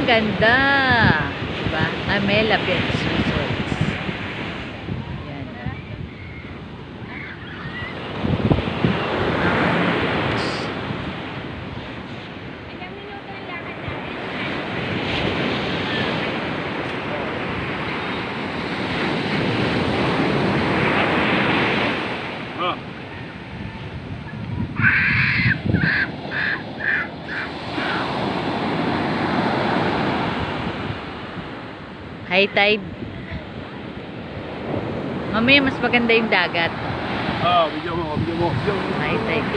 ganda. Diba? Amela Beach Resorts. Yan. High tide. Mamaya mas maganda yung dagat. Video mo. High tide.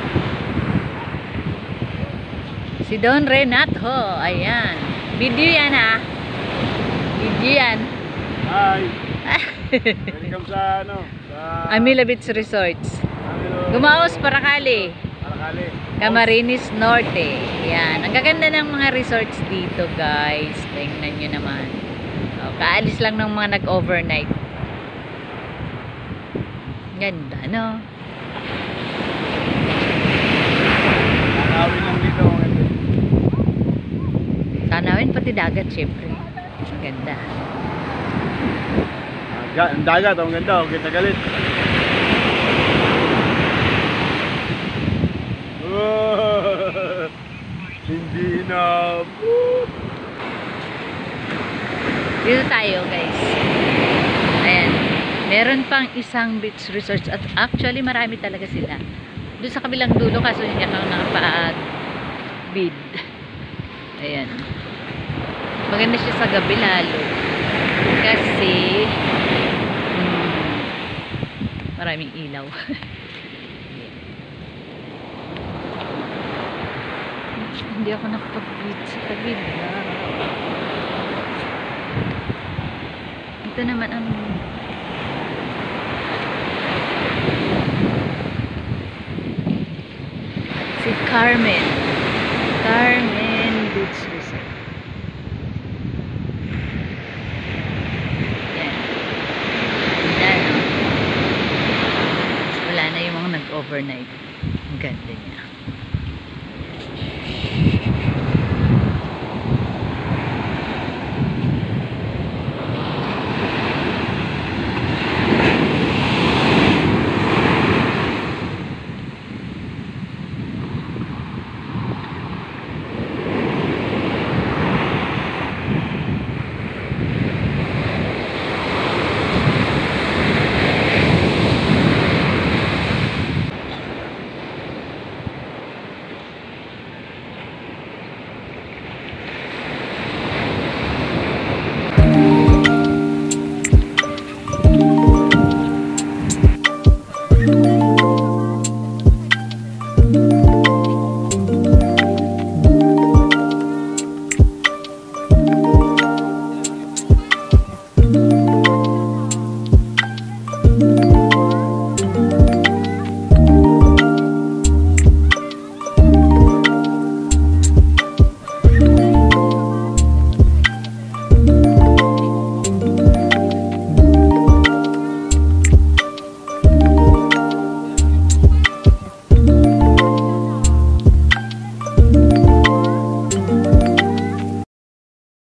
Si Don Renato. Ayan. Video yan ha. Video yan. Hi. Welcome sa sa Amila Beach Resorts. Gumaus, Paracali. Camarines Norte. Yan. Ang gaganda ng mga resorts dito, guys. Tingnan nyo naman. Kaalis lang ng mga nag-overnight. Ganda, no? Tanawin lang dito. Tanawin pati dagat, syempre. Ganda. Ang dagat, ang ganda. Ang ganda galit. Hindi na. Dito tayo, guys. Ayan. Meron pang isang beach resort. At actually, marami talaga sila. Doon sa kabilang dulo, kaso hindi ako nakapa-bid. Ayan. Maganda siya sa gabi lalo. Kasi, maraming ilaw. Hindi ako nakapag-bid sa kabila. Ito naman ang si Carmen Beach Resort. Yan. Yan, no? Wala na yung mga nag-overnight. Ang ganda niya.